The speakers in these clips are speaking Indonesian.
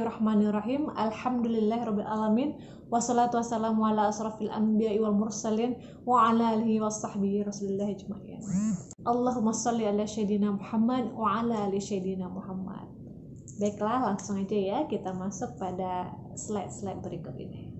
Bismillahirrahmanirrahim. Alhamdulillahirrabbilalamin. Wassalatu wassalamu ala asrafil anbiya'i wal mursalin wa ala alihi wa sahbihi rasulillah ajma'in. Allahumma salli ala syedina Muhammad wa ala ali syedina Muhammad. Baiklah, langsung aja ya kita masuk pada slide-slide berikut ini.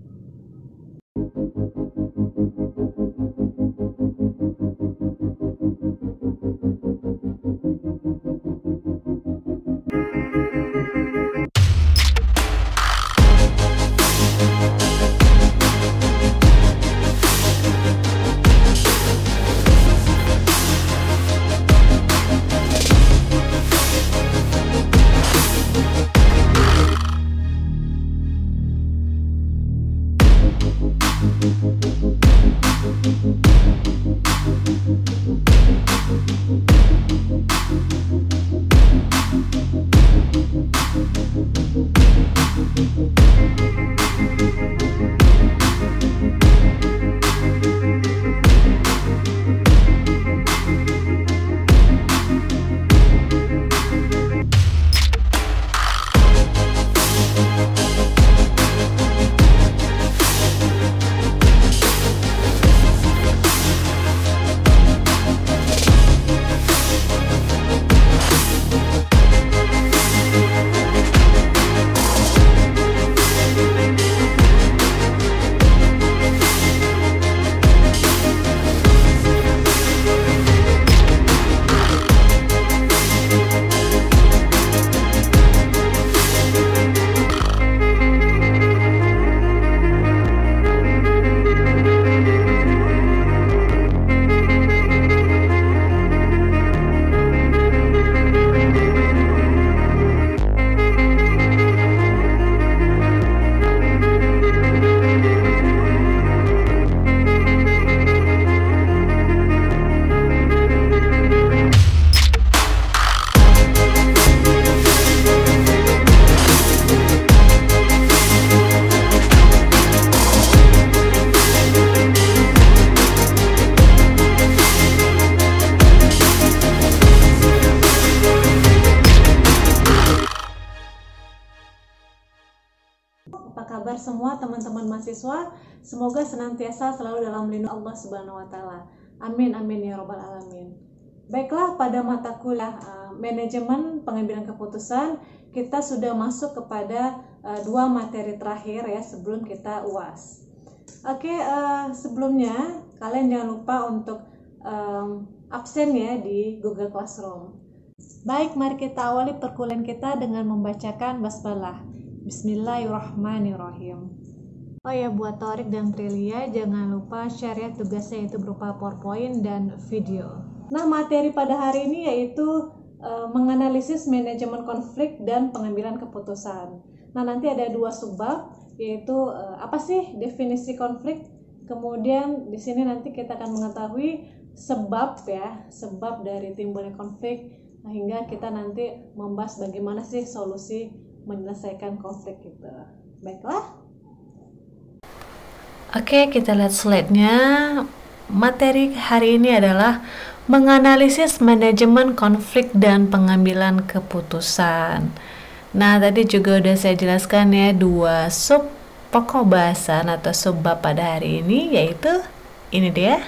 Apa kabar semua teman-teman mahasiswa? Semoga senantiasa selalu dalam lindungan Allah Subhanahu wa taala. Amin amin ya robbal alamin. Baiklah, pada mata kuliah manajemen pengambilan keputusan kita sudah masuk kepada dua materi terakhir ya sebelum kita UAS. Oke, sebelumnya kalian jangan lupa untuk absen ya di Google Classroom. Baik, mari kita awali perkuliahan kita dengan membacakan basmalah. Bismillahirrahmanirrahim. Oh ya, buat Torik dan Trilia jangan lupa share ya tugasnya, itu berupa PowerPoint dan video. Nah, materi pada hari ini yaitu menganalisis manajemen konflik dan pengambilan keputusan. Nah, nanti ada dua subbab, yaitu apa sih definisi konflik. Kemudian di sini nanti kita akan mengetahui sebab ya, sebab dari timbulnya konflik, hingga kita nanti membahas bagaimana sih solusi menyelesaikan konflik itu. Baiklah. Oke, kita lihat slide-nya. Materi hari ini adalah menganalisis manajemen konflik dan pengambilan keputusan. Nah, tadi juga udah saya jelaskan ya dua sub pokok bahasan atau subbab pada hari ini, yaitu ini dia.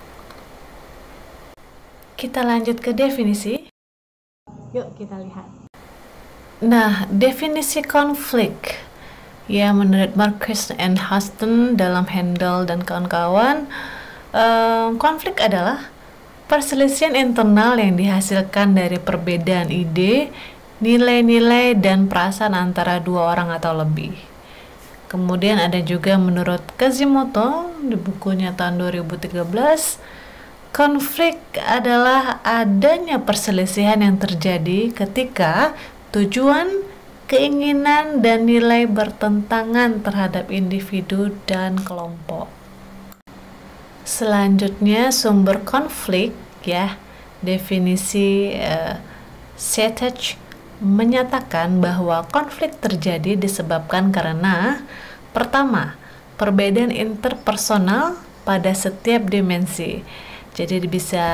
Kita lanjut ke definisi. Yuk kita lihat. Nah, definisi konflik ya menurut Marcus and Huston dalam Handel dan kawan-kawan, konflik adalah perselisihan internal yang dihasilkan dari perbedaan ide, nilai-nilai, dan perasaan antara dua orang atau lebih. Kemudian ada juga menurut Kazimoto di bukunya tahun 2013, konflik adalah adanya perselisihan yang terjadi ketika tujuan, keinginan, dan nilai bertentangan terhadap individu dan kelompok. Selanjutnya sumber konflik ya, definisi Setach menyatakan bahwa konflik terjadi disebabkan karena pertama, perbedaan interpersonal pada setiap dimensi. Jadi bisa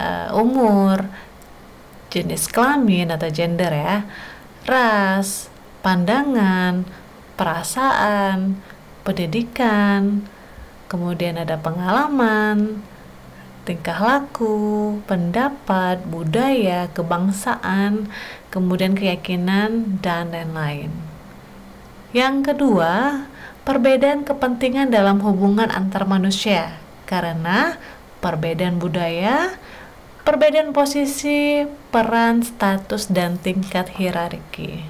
umur, jenis kelamin atau gender ya, ras, pandangan, perasaan, pendidikan, kemudian ada pengalaman, tingkah laku, pendapat, budaya, kebangsaan, kemudian keyakinan, dan lain-lain. Yang kedua, perbedaan kepentingan dalam hubungan antar manusia karena perbedaan budaya, perbedaan posisi, peran, status, dan tingkat hierarki.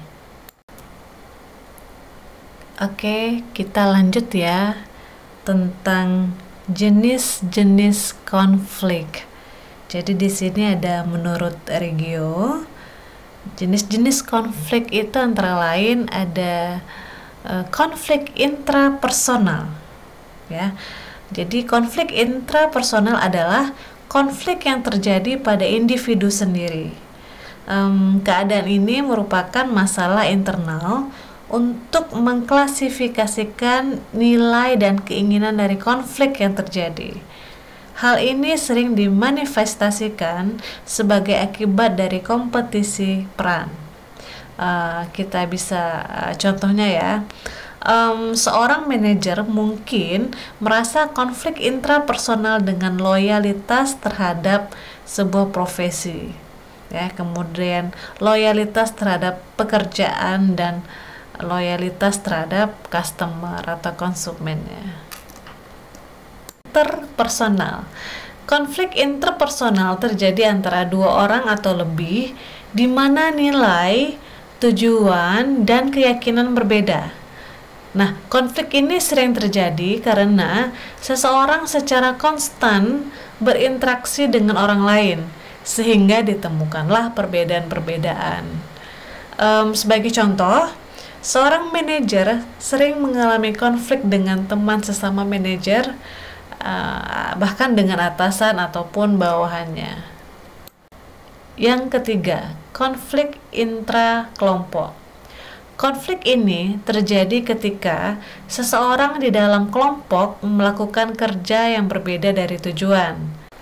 Oke, kita lanjut ya tentang jenis-jenis konflik. Jadi di sini ada menurut Reggio, jenis-jenis konflik itu antara lain ada konflik intrapersonal, ya. Jadi konflik intrapersonal adalah konflik yang terjadi pada individu sendiri. Keadaan ini merupakan masalah internal untuk mengklasifikasikan nilai dan keinginan dari konflik yang terjadi. Hal ini sering dimanifestasikan sebagai akibat dari kompetisi peran. Kita bisa contohnya ya, seorang manajer mungkin merasa konflik intrapersonal dengan loyalitas terhadap sebuah profesi, ya, kemudian loyalitas terhadap pekerjaan dan loyalitas terhadap customer atau konsumennya. Interpersonal. Konflik interpersonal terjadi antara dua orang atau lebih di mana nilai, tujuan, dan keyakinan berbeda. Nah, konflik ini sering terjadi karena seseorang secara konstan berinteraksi dengan orang lain sehingga ditemukanlah perbedaan-perbedaan. Sebagai contoh, seorang manajer sering mengalami konflik dengan teman sesama manajer, bahkan dengan atasan ataupun bawahannya. Yang ketiga, konflik intra-kelompok. Konflik ini terjadi ketika seseorang di dalam kelompok melakukan kerja yang berbeda dari tujuan.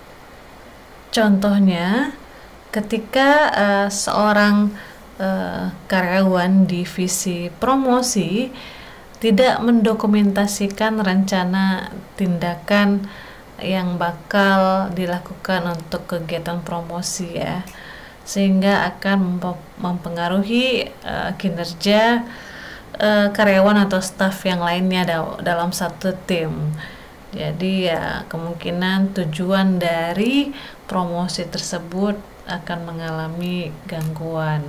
Contohnya, ketika seorang karyawan divisi promosi tidak mendokumentasikan rencana tindakan yang bakal dilakukan untuk kegiatan promosi, ya, sehingga akan mempengaruhi kinerja karyawan atau staf yang lainnya dalam satu tim. Jadi ya kemungkinan tujuan dari promosi tersebut akan mengalami gangguan.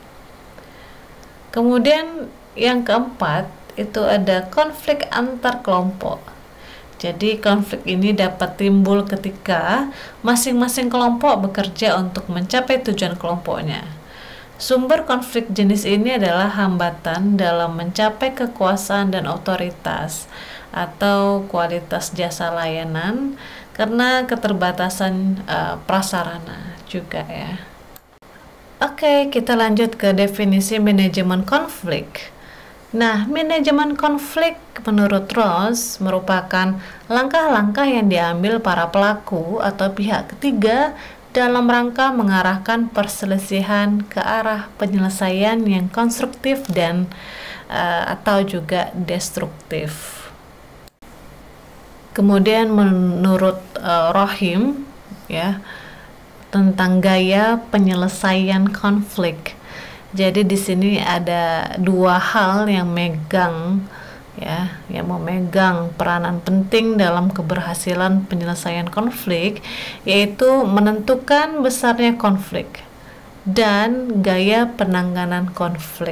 Kemudian yang keempat itu ada konflik antar kelompok. Jadi konflik ini dapat timbul ketika masing-masing kelompok bekerja untuk mencapai tujuan kelompoknya. Sumber konflik jenis ini adalah hambatan dalam mencapai kekuasaan dan otoritas atau kualitas jasa layanan karena keterbatasan prasarana juga, ya. Oke, kita lanjut ke definisi manajemen konflik. Nah, manajemen konflik menurut Ross merupakan langkah-langkah yang diambil para pelaku atau pihak ketiga dalam rangka mengarahkan perselisihan ke arah penyelesaian yang konstruktif dan atau juga destruktif. Kemudian menurut Rohim, ya, tentang gaya penyelesaian konflik. Jadi di sini ada dua hal yang memegang peranan penting dalam keberhasilan penyelesaian konflik, yaitu menentukan besarnya konflik dan gaya penanganan konflik.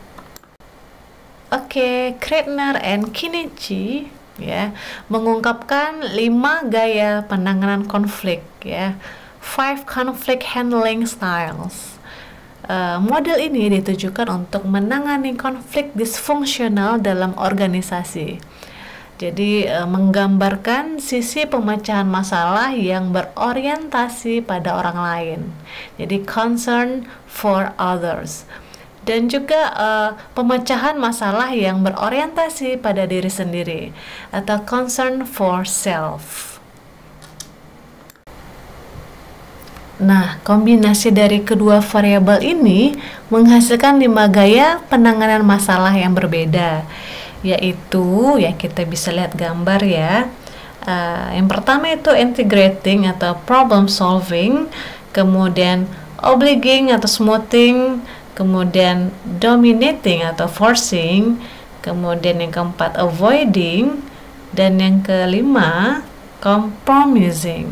Oke, Kreitner and Kinichi, ya, mengungkapkan 5 gaya penanganan konflik, ya. 5 conflict handling styles. Model ini ditujukan untuk menangani konflik disfungsional dalam organisasi. Jadi menggambarkan sisi pemecahan masalah yang berorientasi pada orang lain. Jadi concern for others. Dan juga pemecahan masalah yang berorientasi pada diri sendiri atau concern for self. Nah, kombinasi dari kedua variabel ini menghasilkan 5 gaya penanganan masalah yang berbeda, yaitu yang kita bisa lihat gambar ya. Yang pertama itu integrating atau problem solving, kemudian obliging atau smoothing, kemudian dominating atau forcing, kemudian yang keempat avoiding, dan yang kelima compromising.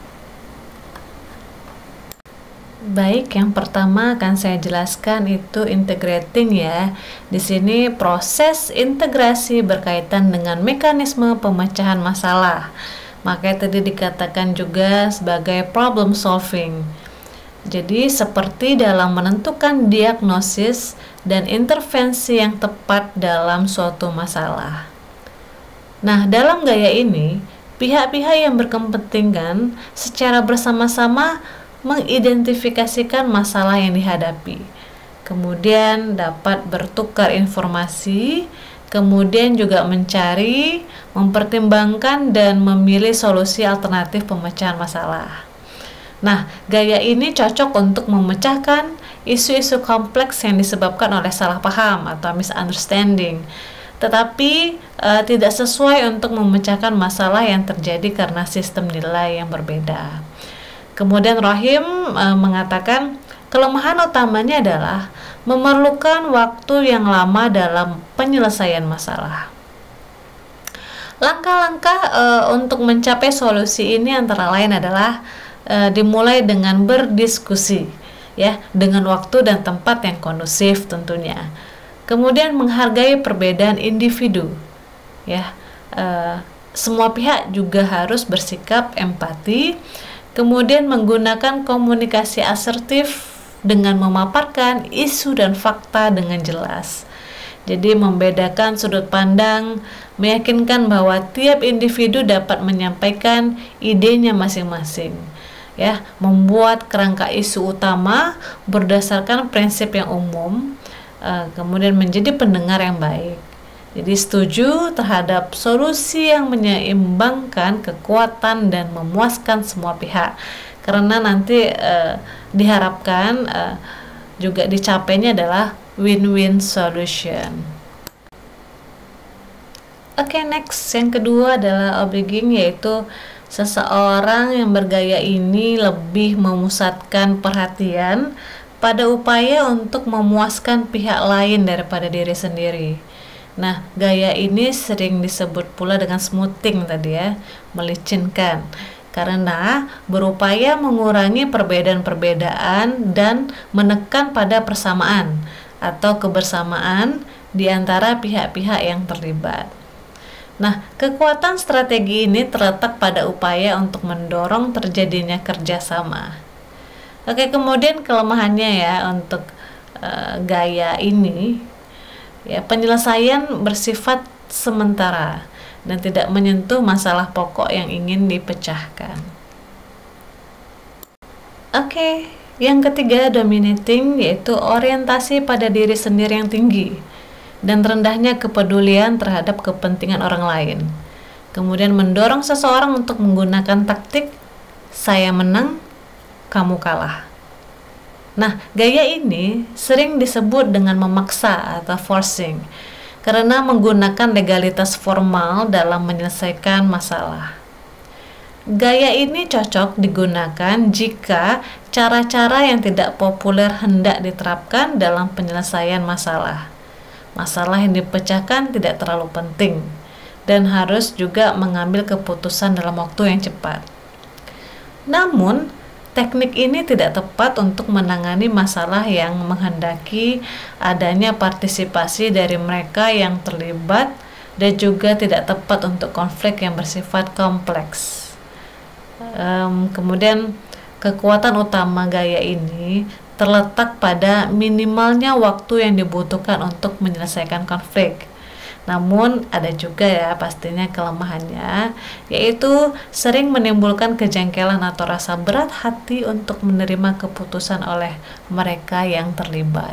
Baik, yang pertama akan saya jelaskan itu integrating ya. Di sini proses integrasi berkaitan dengan mekanisme pemecahan masalah. Makanya tadi dikatakan juga sebagai problem solving. Jadi seperti dalam menentukan diagnosis dan intervensi yang tepat dalam suatu masalah. Nah, dalam gaya ini, pihak-pihak yang berkepentingan secara bersama-sama mengidentifikasikan masalah yang dihadapi, kemudian dapat bertukar informasi, kemudian juga mencari, mempertimbangkan, dan memilih solusi alternatif pemecahan masalah. Nah, gaya ini cocok untuk memecahkan isu-isu kompleks yang disebabkan oleh salah paham atau misunderstanding, tetapi tidak sesuai untuk memecahkan masalah yang terjadi karena sistem nilai yang berbeda. Kemudian Rahim mengatakan kelemahan utamanya adalah memerlukan waktu yang lama dalam penyelesaian masalah. Langkah-langkah untuk mencapai solusi ini antara lain adalah dimulai dengan berdiskusi, ya, dengan waktu dan tempat yang kondusif tentunya. Kemudian menghargai perbedaan individu, ya. Semua pihak juga harus bersikap empati. Kemudian menggunakan komunikasi asertif dengan memaparkan isu dan fakta dengan jelas. Jadi membedakan sudut pandang, meyakinkan bahwa tiap individu dapat menyampaikan idenya masing-masing. Ya, membuat kerangka isu utama berdasarkan prinsip yang umum, kemudian menjadi pendengar yang baik. Jadi setuju terhadap solusi yang menyeimbangkan kekuatan dan memuaskan semua pihak, karena nanti diharapkan juga dicapainya adalah win-win solution. Oke, next yang kedua adalah obliging, yaitu seseorang yang bergaya ini lebih memusatkan perhatian pada upaya untuk memuaskan pihak lain daripada diri sendiri. Nah, gaya ini sering disebut pula dengan smoothing tadi ya, melicinkan, karena berupaya mengurangi perbedaan-perbedaan dan menekan pada persamaan atau kebersamaan di antara pihak-pihak yang terlibat. Nah, kekuatan strategi ini terletak pada upaya untuk mendorong terjadinya kerjasama. Oke, kemudian kelemahannya ya untuk gaya ini, ya, penyelesaian bersifat sementara dan tidak menyentuh masalah pokok yang ingin dipecahkan. Oke, yang ketiga dominating, yaitu orientasi pada diri sendiri yang tinggi dan rendahnya kepedulian terhadap kepentingan orang lain. Kemudian mendorong seseorang untuk menggunakan taktik saya menang, kamu kalah. Nah, gaya ini sering disebut dengan memaksa atau forcing, karena menggunakan legalitas formal dalam menyelesaikan masalah. Gaya ini cocok digunakan jika cara-cara yang tidak populer hendak diterapkan dalam penyelesaian masalah. Masalah yang dipecahkan tidak terlalu penting dan harus juga mengambil keputusan dalam waktu yang cepat. Namun, teknik ini tidak tepat untuk menangani masalah yang menghendaki adanya partisipasi dari mereka yang terlibat dan juga tidak tepat untuk konflik yang bersifat kompleks. Kemudian kekuatan utama gaya ini terletak pada minimalnya waktu yang dibutuhkan untuk menyelesaikan konflik. Namun ada juga ya pastinya kelemahannya, yaitu sering menimbulkan kejengkelan atau rasa berat hati untuk menerima keputusan oleh mereka yang terlibat.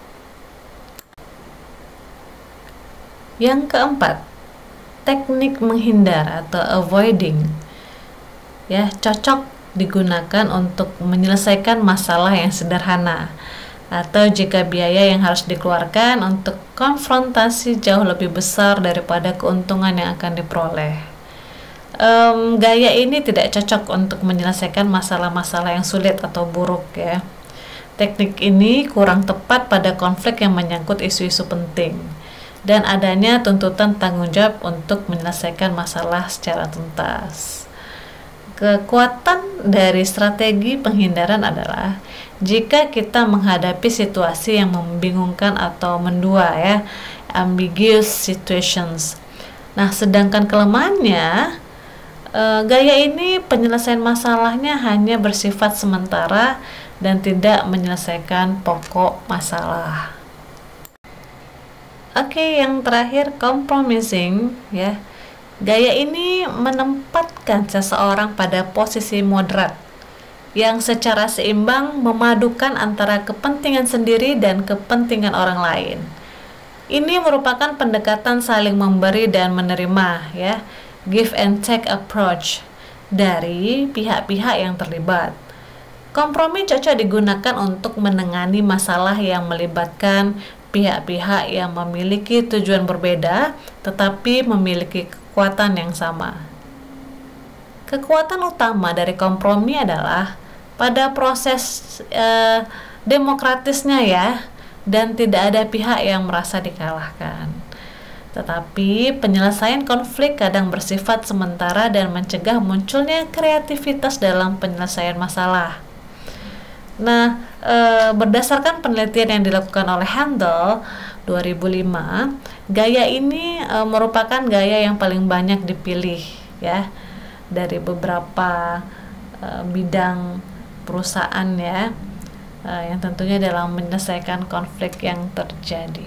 Yang keempat, teknik menghindar atau avoiding. Ya, cocok digunakan untuk menyelesaikan masalah yang sederhana, atau jika biaya yang harus dikeluarkan untuk konfrontasi jauh lebih besar daripada keuntungan yang akan diperoleh. Gaya ini tidak cocok untuk menyelesaikan masalah-masalah yang sulit atau buruk ya. Teknik ini kurang tepat pada konflik yang menyangkut isu-isu penting dan adanya tuntutan tanggung jawab untuk menyelesaikan masalah secara tuntas. Kekuatan dari strategi penghindaran adalah jika kita menghadapi situasi yang membingungkan atau mendua ya, ambiguous situations. Nah, sedangkan kelemahannya, gaya ini penyelesaian masalahnya hanya bersifat sementara dan tidak menyelesaikan pokok masalah. Oke, yang terakhir compromising ya. Gaya ini menempatkan seseorang pada posisi moderat yang secara seimbang memadukan antara kepentingan sendiri dan kepentingan orang lain. Ini merupakan pendekatan saling memberi dan menerima ya, give and take approach dari pihak-pihak yang terlibat. Kompromi cocok digunakan untuk menangani masalah yang melibatkan pihak-pihak yang memiliki tujuan berbeda tetapi memiliki kekuatan yang sama. Kekuatan utama dari kompromi adalah pada proses demokratisnya ya, dan tidak ada pihak yang merasa dikalahkan. Tetapi penyelesaian konflik kadang bersifat sementara dan mencegah munculnya kreativitas dalam penyelesaian masalah. Nah, berdasarkan penelitian yang dilakukan oleh Handel 2005, gaya ini merupakan gaya yang paling banyak dipilih ya dari beberapa bidang perusahaan ya, yang tentunya dalam menyelesaikan konflik yang terjadi.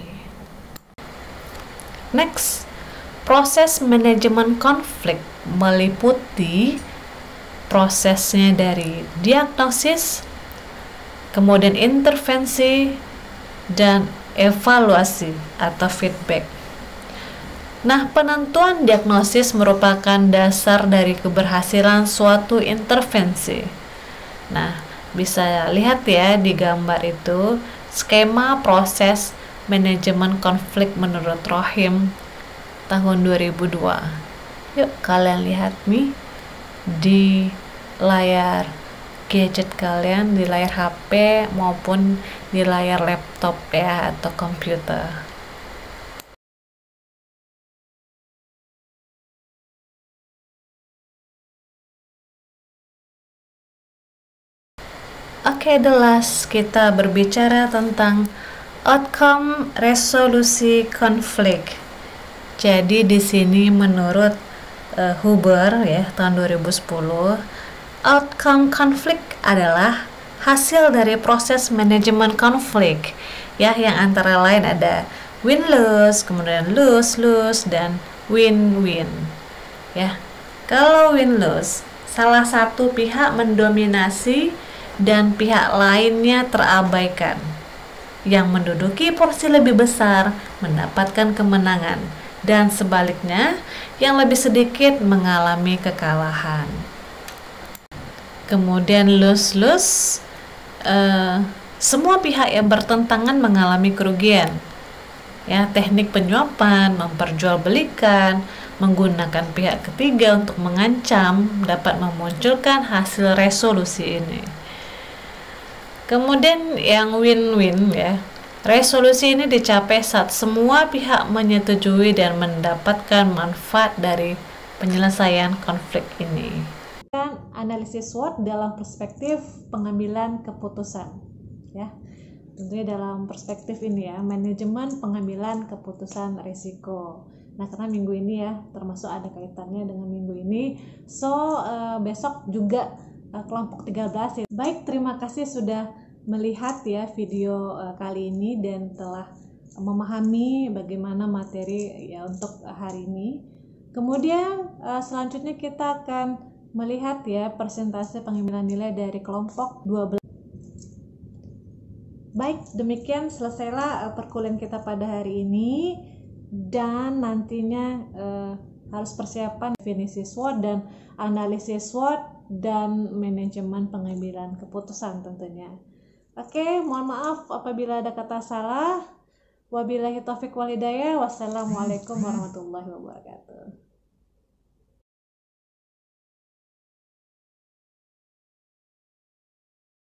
Next, proses manajemen konflik meliputi prosesnya dari diagnosis, kemudian intervensi, dan evaluasi atau feedback. Nah, penentuan diagnosis merupakan dasar dari keberhasilan suatu intervensi. Nah, bisa lihat ya di gambar itu skema proses manajemen konflik menurut Rohim tahun 2002. Yuk kalian lihat nih di layar gadget kalian, di layar HP maupun di layar laptop ya atau komputer. Oke, the last kita berbicara tentang outcome resolusi konflik. Jadi di sini menurut Huber ya tahun 2010, outcome konflik adalah hasil dari proses manajemen konflik ya, yang antara lain ada win-lose, kemudian lose-lose, dan win-win ya. Kalau win-lose, salah satu pihak mendominasi dan pihak lainnya terabaikan. Yang menduduki porsi lebih besar mendapatkan kemenangan, dan sebaliknya yang lebih sedikit mengalami kekalahan. Kemudian lose-lose, semua pihak yang bertentangan mengalami kerugian ya. Teknik penyuapan, memperjualbelikan, menggunakan pihak ketiga untuk mengancam dapat memunculkan hasil resolusi ini. Kemudian yang win-win ya, resolusi ini dicapai saat semua pihak menyetujui dan mendapatkan manfaat dari penyelesaian konflik ini. Analisis SWOT dalam perspektif pengambilan keputusan ya, tentunya dalam perspektif ini ya, manajemen pengambilan keputusan risiko. Nah, karena minggu ini ya termasuk ada kaitannya dengan minggu ini, so besok juga kelompok 13 ya. Baik, terima kasih sudah melihat ya video kali ini dan telah memahami bagaimana materi ya untuk hari ini. Kemudian selanjutnya kita akan melihat ya persentase pengambilan nilai dari kelompok 12. Baik, demikian selesailah perkuliahan kita pada hari ini, dan nantinya harus persiapan definisi SWOT dan analisis SWOT dan manajemen pengambilan keputusan tentunya. Oke, mohon maaf apabila ada kata salah. Wabillahi taufiq wal hidayah. Wassalamualaikum warahmatullahi wabarakatuh.